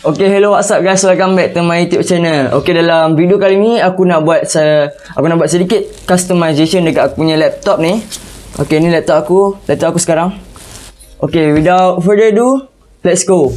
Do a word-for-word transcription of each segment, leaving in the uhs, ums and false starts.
Okay, hello, what's up guys, welcome back to my YouTube channel. Okay, dalam video kali ni aku nak buat se aku nak buat sedikit customization dekat aku punya laptop ni. Okay, ni laptop aku, laptop aku sekarang. Okay, without further ado, let's go.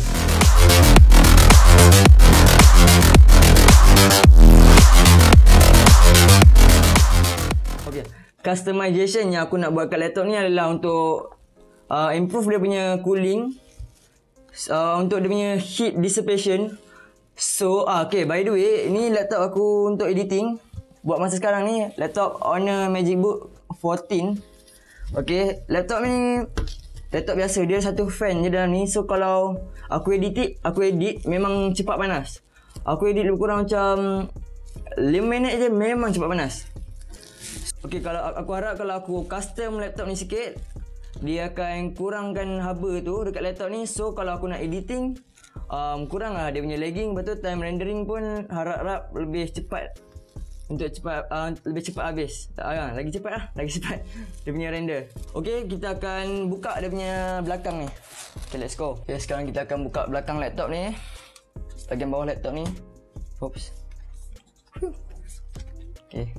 Okay, customization yang aku nak buat kat laptop ni adalah untuk uh, improve dia punya cooling. Uh, untuk dia punya heat dissipation. So ah, okay, by the way, ni laptop aku untuk editing. Buat masa sekarang ni laptop Honor MagicBook fourteen. Okay, laptop ni laptop biasa, dia satu fan je dalam ni. So kalau aku edit aku edit memang cepat panas. Aku edit lebih kurang macam lima minit je memang cepat panas. Okay, kalau aku harap kalau aku custom laptop ni sikit, dia akan kurangkan haba tu dekat laptop ni. So kalau aku nak editing, um, kurang lah dia punya lagging. Betul, time rendering pun harap-harap lebih cepat. Untuk cepat uh, lebih cepat habis. Tak uh, lagi cepat lah, lagi cepat dia punya render. Okay, kita akan buka dia punya belakang ni. Okay, let's go. Okay, sekarang kita akan buka belakang laptop ni, bahagian bawah laptop ni. Oops. Okay,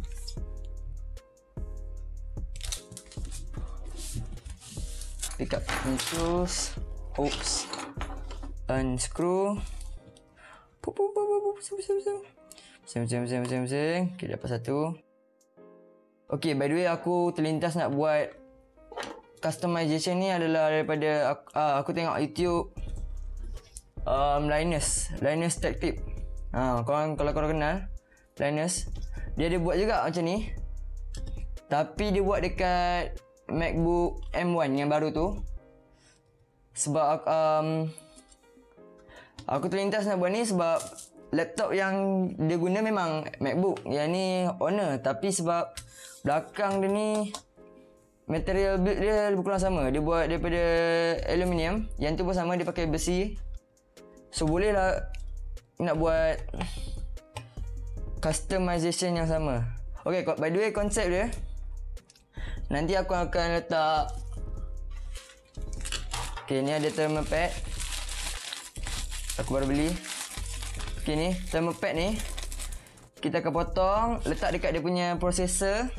pick up tools. Oops. Unscrew. Pup pup pup pup. Sem sem sem sem sem. Okay, dapat satu. Okay, by the way, aku terlintas nak buat customization ni adalah daripada aku, uh, aku tengok YouTube um, Linus Linus Tech Tip. Ha, korang, kalau korang kenal Linus, dia ada buat juga macam ni, tapi dia buat dekat MacBook M one yang baru tu. Sebab um, aku terlintas nak buat ni sebab laptop yang dia guna memang MacBook, yang ni Honor, tapi sebab belakang dia ni material build dia lebih kurang sama. Dia buat daripada aluminium, yang tu pun sama, dia pakai besi. So boleh lah nak buat customization yang sama. Okay, by the way, konsep dia nanti aku akan letak. Okay, ni ada thermal pad, aku baru beli. Okay, ni thermal pad ni kita akan potong, letak dekat dia punya processor.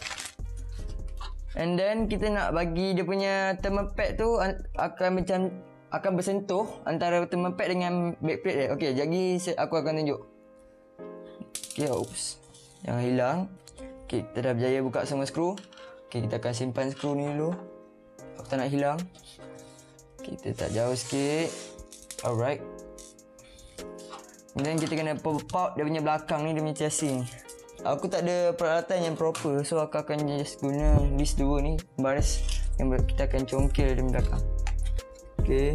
And then kita nak bagi dia punya thermal pad tu akan macam akan bersentuh antara thermal pad dengan backplate dia. Okay, jadi aku akan tunjuk. Okay, oops, jangan hilang. Okay, kita dah berjaya buka semua skru. Okay, kita akan simpan skru ni dulu. Aku tak nak hilang. Okay, kita tak jauh sikit. Alright. Dan kita kena pop out dia punya belakang ni, dia punya chassis ni. Aku tak ada peralatan yang proper, so aku akan just guna these dua ni, baris yang kita akan congkil dia belakang. Okay.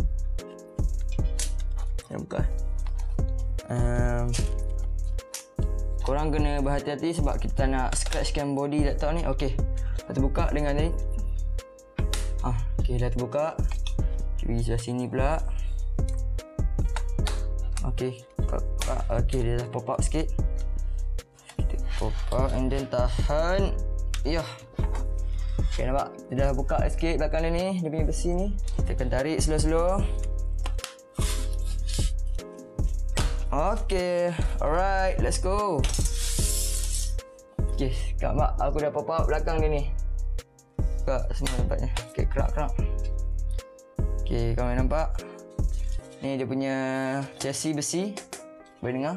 Saya buka. Um, korang kena berhati-hati sebab kita nak scratchkan body laptop ni. Okay, dah terbuka dengan ni. Ah, okay, dah terbuka. Kita pergi sebelah sini pula. Okay, okay, dia dah pop up sikit. Kita pop up and then tahan. Yah. Okay, nampak? Dia dah buka sikit belakang dia ni, dia punya besi ni. Kita akan tarik slow-slow. Okay, alright, let's go. Okay, nampak? Aku dah pop up belakang dia ni. Buka semua nampaknya. Okay, kerak-kerak. Okay, kau nampak? Ni dia punya chassis besi. Boleh dengar?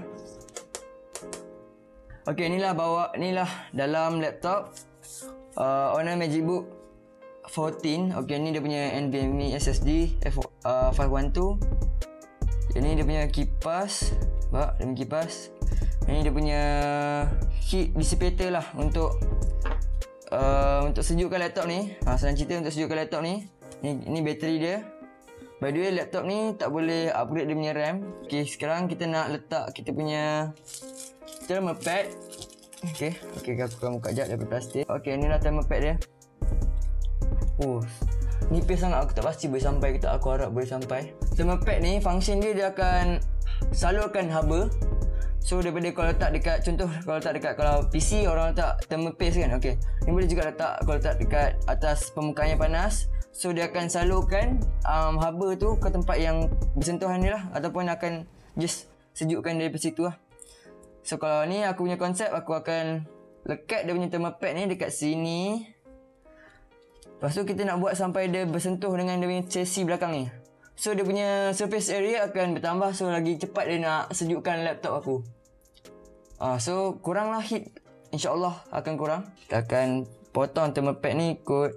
Okay, inilah bawa, inilah dalam laptop uh, Honor MagicBook fourteen. Okay, ni dia punya NVMe S S D F uh, five twelve. Ini dia punya kipas. Nampak? Dia punya kipas. Ini dia punya heat dissipator lah untuk uh, untuk sejukkan laptop ni. Ha, senang cerita, untuk sejukkan laptop ni. Ni, ni bateri dia. By the way, laptop ni tak boleh upgrade dia punya RAM. Okay, sekarang kita nak letak kita punya thermal pad. Okay, okay, aku akan buka sekejap daripada plastik. Okay, inilah thermal pad dia. Oh, nipis sangat, aku tak pasti boleh sampai ke tak. Aku harap boleh sampai. Thermal pad ni, function dia, dia akan salurkan haba. So, daripada kalau letak dekat, contoh kalau letak dekat, kalau P C orang letak thermal paste kan. Okay, ni boleh juga letak, kalau letak dekat atas permukaan yang panas. So dia akan salurkan um, haba tu ke tempat yang bersentuhan ni lah, ataupun akan just sejukkan dari situ lah. So kalau ni aku punya konsep, aku akan lekat dia punya thermal pad ni dekat sini. Lepas tu kita nak buat sampai dia bersentuh dengan dia punya chassis belakang ni. So dia punya surface area akan bertambah, so lagi cepat dia nak sejukkan laptop aku. uh, So kurang lah heat, InsyaAllah akan kurang. Kita akan potong thermal pad ni ikut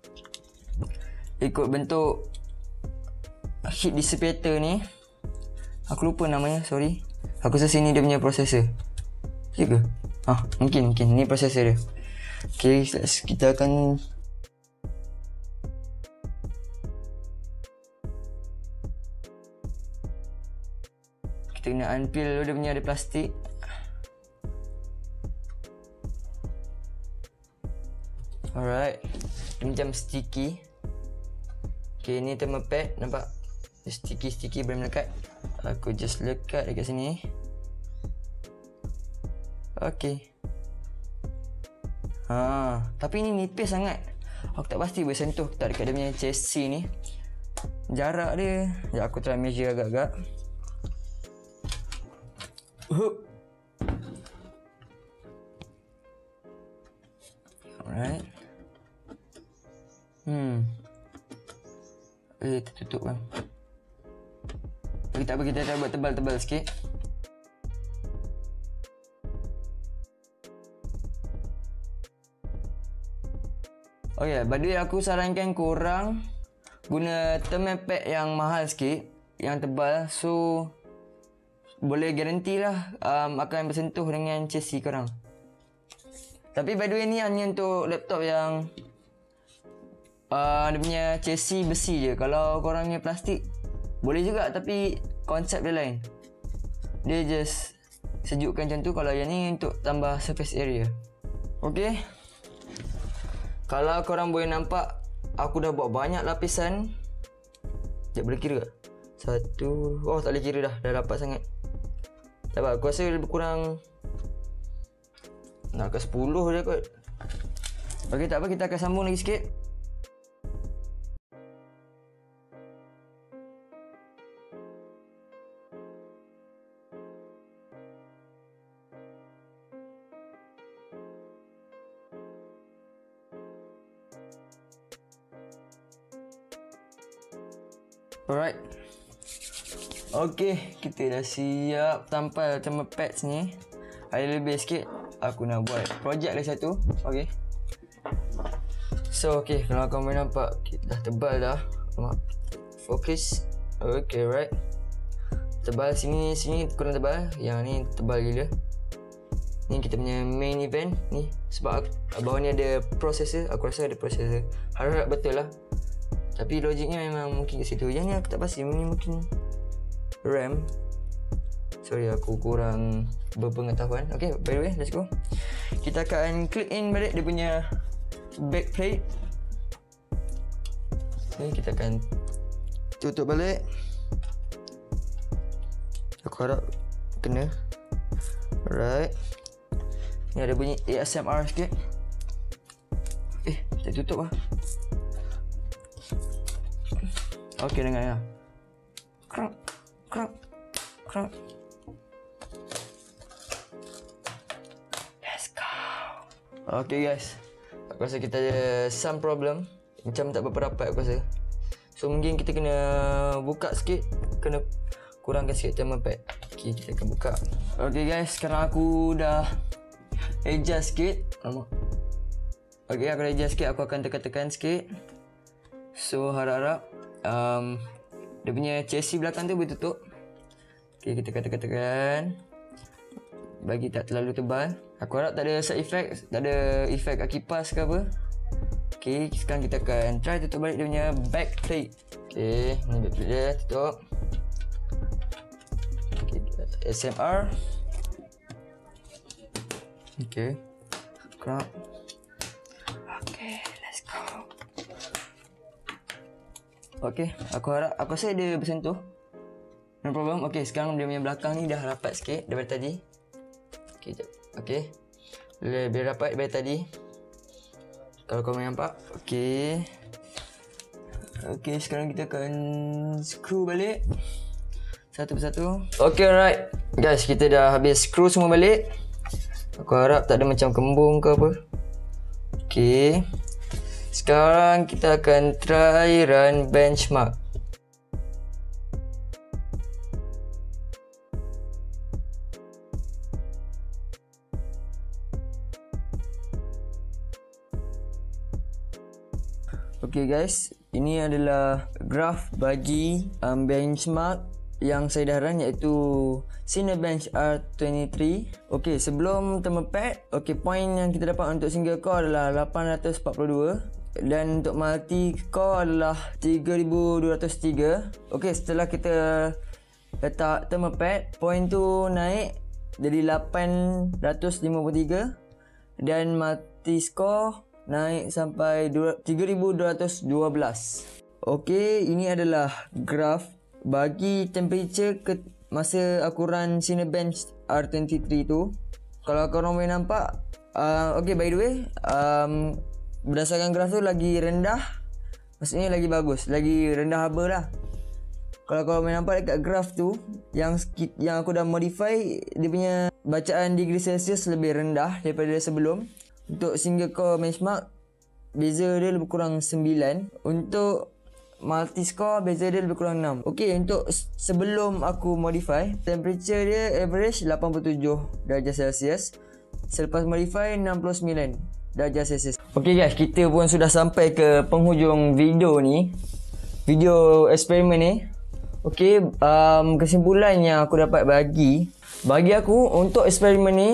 Ikut bentuk heat dissipator ni. Aku lupa namanya, sorry. Aku rasa sini dia punya processor. Ya ke? Ah, mungkin, mungkin. Ni processor dia. Okay, kita akan kita kena unpeel dulu, dia punya ada plastik. Alright. Dia macam sticky. Okay, ni thermal pad, nampak? Sticky-sticky boleh melekat. Aku just lekat dekat sini. Okay. Ha, tapi ni nipis sangat. Aku tak pasti boleh sentuh tak dekat dia punya chassis ni. Jarak dia, sekejap aku try measure agak-agak. Hup. Alright. Hmm. Eh, tertutup kan. Bagi tak apa, kita dah buat tebal-tebal sikit. Okay, by the way aku sarankan korang guna thermal pad yang mahal sikit, yang tebal. So boleh garanti lah um, akan bersentuh dengan chassis korang. Tapi by the way ni hanya untuk laptop yang uh, dia punya chassis besi je. Kalau korang punya plastik boleh juga, tapi konsep dia lain. Dia just sejukkan macam tu. Kalau yang ni untuk tambah surface area. Okay. Kalau korang boleh nampak, aku dah buat banyak lapisan. Sekejap, boleh kira tak? Satu. Oh, tak boleh kira dah. Dah rapat sangat. Tak apa, aku rasa lebih kurang nak ke sepuluh je kot. Okay, tak apa, kita akan sambung lagi sikit. Alright. Okay, kita dah siap tampal thermal pads ni. Ada lebih sikit, aku nak buat projek lagi satu. Okay. So, okay, kalau korang boleh nampak, kita dah tebal dah. Nampak? Fokus. Okay, right. Tebal sini, sini kurang tebal. Yang ni tebal gila. Ni kita punya main event ni. Sebab bawah ni ada processor. Aku rasa ada processor. Harap betul lah. Tapi logiknya memang mungkin kat situ. Yang ni aku tak pasti. Ini mungkin RAM. Sorry, aku kurang berpengetahuan. Okay, by the way, let's go. Kita akan click in balik dia punya back plate. Okay, kita akan tutup balik. Aku harap kena. Alright. Ni ada bunyi A S M R sikit. Eh, tak tutup lah. Okay, dengar ya. Krap, krap, krap. Let's go. Okay guys, aku rasa kita ada some problem. Macam tak berapa rapat aku rasa. So mungkin kita kena buka sikit. Kena kurangkan sikit thermal pad. Okay, kita akan buka. Okay guys, sekarang aku dah adjust sikit. Alamak. Okay, aku dah adjust sikit. Aku akan tekan-tekan sikit. So harap-harap um, dia punya chassis belakang tu boleh tutup. Okay, kita tekan-tekan. Bagi tak terlalu tebal. Aku harap tak ada side effect. Tak ada efek kat kipas ke apa. Okay, sekarang kita akan try tutup balik dia punya back plate. Okay, ni back plate dia, tutup. Okay, S M R. Okay, crop. Okay, let's go. Okay, aku harap, aku rasa dia bersentuh. No problem. Okay, sekarang dia punya belakang ni dah rapat sikit daripada tadi. Okay, jap. Okay, lebih rapat daripada tadi. Kalau kau nampak. Okay. Okay, sekarang kita akan screw balik satu persatu. Okay, alright guys, kita dah habis screw semua balik. Aku harap tak ada macam kembung ke apa. Okay, sekarang kita akan try run benchmark. Okay guys, ini adalah graf bagi um, benchmark yang saya dah run, iaitu Cinebench R dua puluh tiga. Okay, sebelum thermalpad, okay, point yang kita dapat untuk single core adalah lapan ratus empat puluh dua dan untuk multi core adalah tiga ribu dua ratus tiga. Okay, setelah kita letak thermalpad, point tu naik jadi lapan ratus lima puluh tiga dan multi score naik sampai tiga ribu dua ratus dua belas. Okey, ini adalah graf bagi temperature ke masa aku run Cinebench R dua puluh tiga tu. Kalau korang boleh nampak, uh, okey, by the way, um, berdasarkan graf tu lagi rendah, maksudnya lagi bagus, lagi rendah haba lah. Kalau korang boleh nampak dekat graf tu, yang yang aku dah modify, dia punya bacaan degree Celsius lebih rendah daripada sebelum. Untuk single core benchmark, beza dia lebih kurang sembilan. Untuk multi score, beza dia lebih kurang enam. Okey, untuk sebelum aku modify, temperature dia average lapan puluh tujuh darjah Celsius. Selepas modify, enam puluh sembilan darjah Celsius. Okey guys, kita pun sudah sampai ke penghujung video ni, video eksperimen ni. Okey, um, kesimpulan yang aku dapat bagi Bagi aku, untuk eksperimen ni,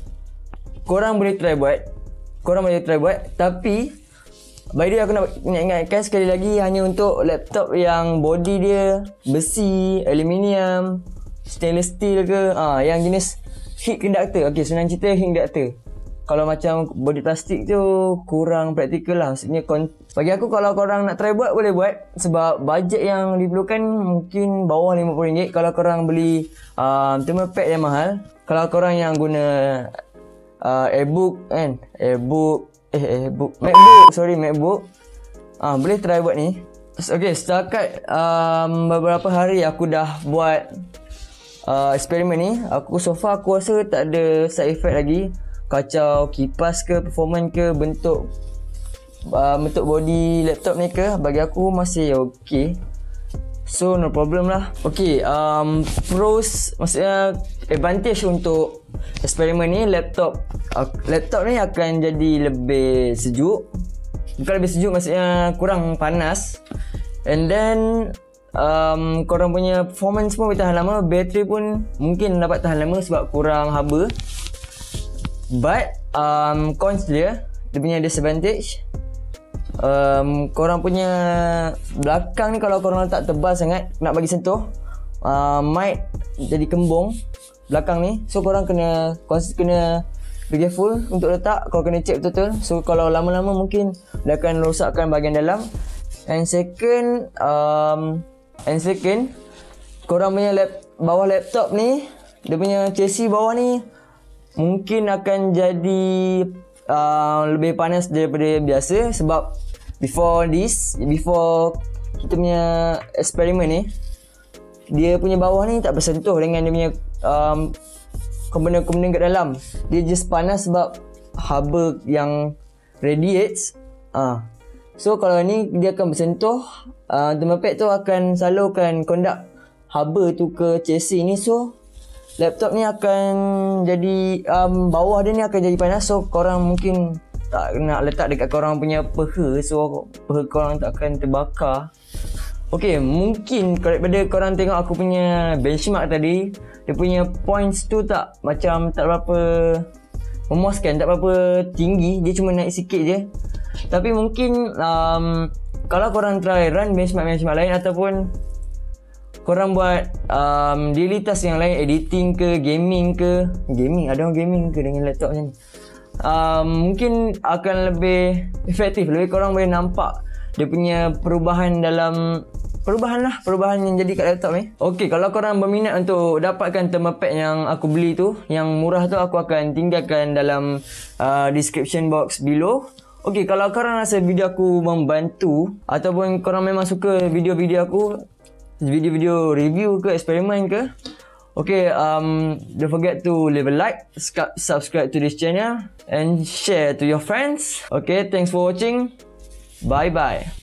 korang boleh try buat Korang boleh try buat. Tapi by the way, aku nak, nak ingatkan sekali lagi, hanya untuk laptop yang body dia besi, aluminium, stainless steel ke, ah, yang jenis heat conductor. Okey, senang cerita heat conductor. Kalau macam body plastik tu kurang praktikal lah. Maksudnya bagi aku, kalau korang nak try buat, boleh buat. Sebab bajet yang diperlukan mungkin bawah lima puluh ringgit kalau korang beli uh, thermalpad yang mahal. Kalau korang yang guna Uh, Airbook kan, Airbook eh Airbook MacBook, sorry MacBook, ah, boleh try buat ni. Okay, setakat um, beberapa hari aku dah buat uh, eksperimen ni. Aku so far aku rasa tak ada side effect lagi. Kacau kipas ke, performance ke, bentuk uh, bentuk body laptop ni ke, bagi aku masih okay. So no problem lah. Okay, um, pros, maksudnya advantage untuk eksperimen ni, laptop uh, laptop ni akan jadi lebih sejuk. Bukan lebih sejuk, maksudnya kurang panas. And then um, korang punya performance pun boleh tahan lama. Bateri pun mungkin dapat tahan lama sebab kurang haba. But um, cons dia, dia punya disadvantage, um, korang punya belakang ni kalau korang letak tebal sangat, nak bagi sentuh, uh, mic jadi kembung belakang ni. So korang kena kena be careful untuk letak. Korang kena check betul-betul. So kalau lama-lama mungkin dia akan rosakkan bahagian dalam. And second um, And second korang punya lap, bawah laptop ni, dia punya chassis bawah ni mungkin akan jadi uh, lebih panas daripada biasa. Sebab before this, before kita punya eksperimen ni, dia punya bawah ni tak bersentuh dengan dia punya um, komponen-komponen kat dalam. Dia just panas sebab haba yang radiates. uh. So kalau ni dia akan bersentuh, uh, thermalpad tu akan salurkan kondak haba tu ke chassis ni. So laptop ni akan jadi um, bawah dia ni akan jadi panas. So korang mungkin tak nak letak dekat korang punya peha, so peha korang tak akan terbakar. Okay, mungkin kalau daripada korang tengok aku punya benchmark tadi, dia punya points tu tak macam tak berapa memuaskan, tak berapa tinggi, dia cuma naik sikit je. Tapi mungkin um, kalau korang try run benchmark-benchmark lain, ataupun korang buat um, daily task yang lain, editing ke, gaming ke. Gaming? Ada orang gaming ke dengan laptop macam ni? Um, mungkin akan lebih efektif. Lebih korang boleh nampak dia punya perubahan dalam Perubahan lah, perubahan yang jadi kat laptop ni. Okay, kalau korang berminat untuk dapatkan thermalpad yang aku beli tu, yang murah tu, aku akan tinggalkan dalam uh, description box below. Okay, kalau korang rasa video aku membantu ataupun korang memang suka video-video aku, video-video review ke, eksperimen ke, okay, um, don't forget to leave a like, subscribe to this channel and share to your friends. Okay, thanks for watching. Bye bye.